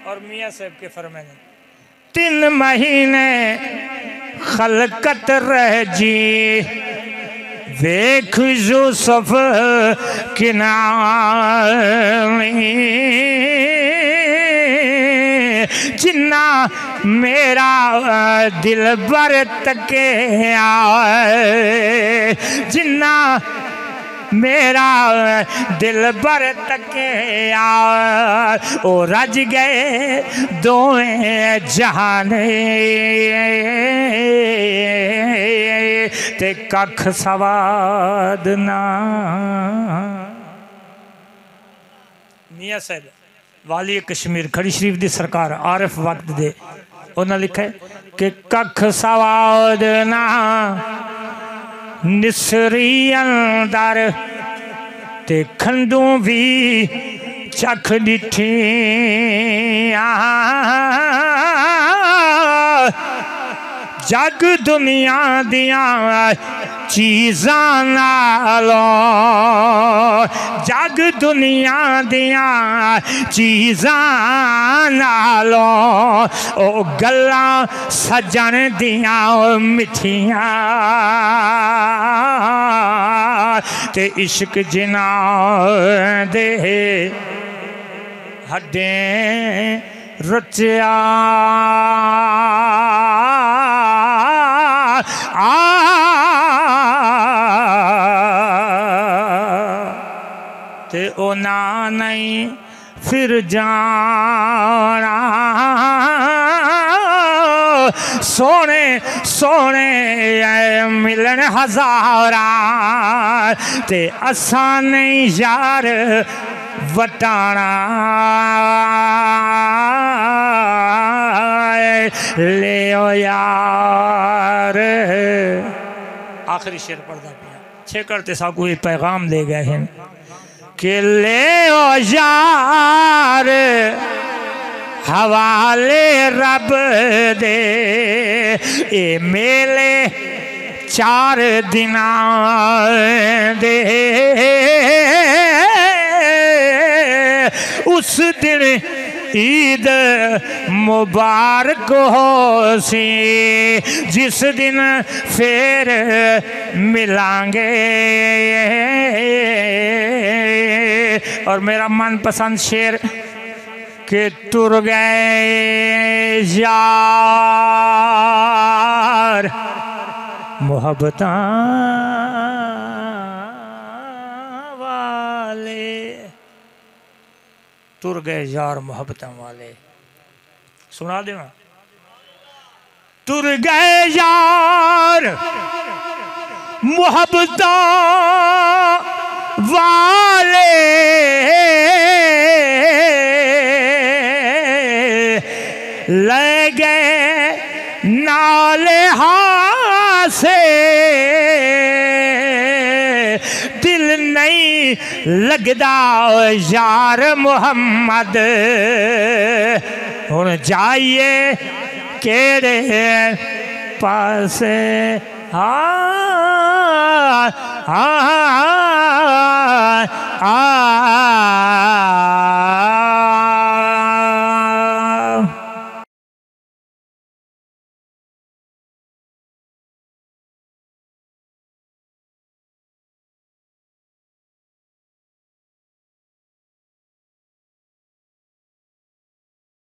اور میاں صاحب کے فرمانے 3 مہینے خلقت رہ جی ویکھ یوسف کنعانی جنہ میرا دل بر تکے آئے جنہ میرا دل بر تکے آئے او رج گئے دوئیں جہانے تے ککھ سواد نہ میاں صاحب والی کشمیر کھڑی شریف دی سرکار عارف وقت دے انہاں لکھا ہے کہ ککھ سواد نہ نسری اندر تے کھندوں بھی چکھ ڈٹھیاں جگ دنیا دیاں چیزاں نالوں جگ دنیا دیاں چیزاں نالوں او گلاں سجن دیاں مٹھیاں تے عشق جناں دے ہڈیں رچیا تے اونا نہیں پھر جانا سونے سونے ملن ہزاراں تے اساں نہیں یار وٹانا لیو یار آخری شعر پڑھتا پیا چھے کرتے سا کوئی پیغام دے گئے ہیں کہ لیو یار حوالے رب دے اے میلے 4 دناں دے اس دن عید مبارک ہو سی جس دن پھر ملیں گے اور میرا من پسند شعر کہ تر گئے یار محبتاں والے تر گئے یار محبتاں والے سنا دے تر گئے یار محبتاں والے لے گئے نالے سے دل نہیں لگدا یار محمد ہن جائیے کیڑے پاسے